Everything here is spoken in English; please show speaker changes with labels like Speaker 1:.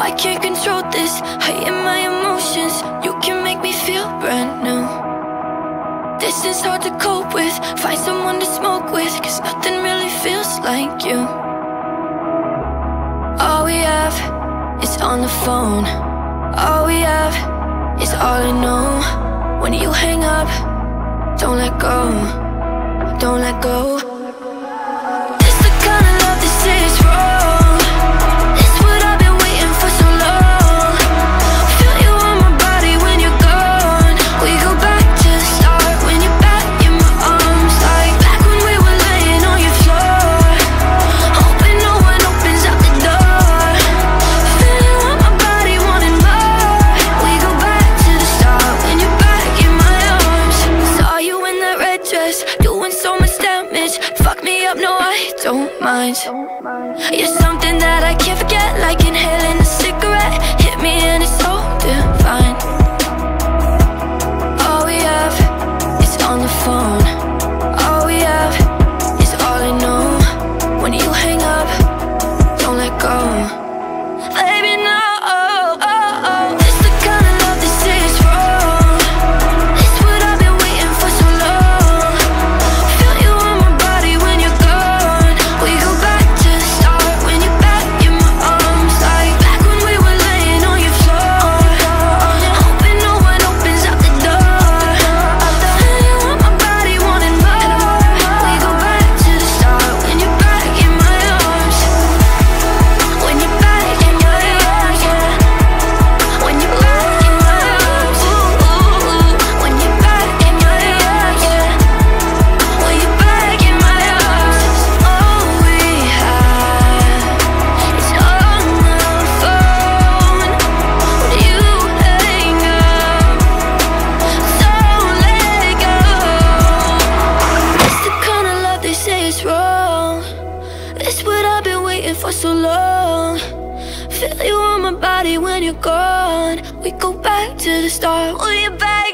Speaker 1: I can't control this. I am my emotions. You can make me feel brand new. Distance hard to cope with. Find someone to smoke with, cause nothing really feels like you. All we have is on the phone. All we have is all I know. When you hang up, don't let go. Don't let go. This the kind of love that says wrong. It's what I've been waiting for so long. Feel you on my body when you're gone. We go back to the start when you're back in my arms. Like back when we were laying on your floor, hoping no one opens up the door. Feel you on my body wanting more. We go back to the start when you're back in my arms. Saw you in that red dress, doing so much damage. Fuck me up, no I don't mind. You're something that I can't forget, like inhaling a cigarette. Hit me and it's so divine. All we have is on the phone. All we have is all I know. When you hang up, don't let go. Baby, no. It's the kind of love that says wrong. It's what I've been waiting for so long. Feel you on my body when you're gone. We go back to the start when you're back in my arms. Like back when we were laying on your floor, hoping no one opens up the door. Feel you on my body wanting more. We go back to the start when you're back in my arms. When you're back in my arms, yeah. When you're back in my arms, ooh. When you're back in my arms, yeah. When you're back in my arms, all we have is on the phone. When you hang up, don't let go. It's the kind of love they say is wrong. It's what I've been waiting for so long. Feel you on my body when you're gone. We go back to the start when you're back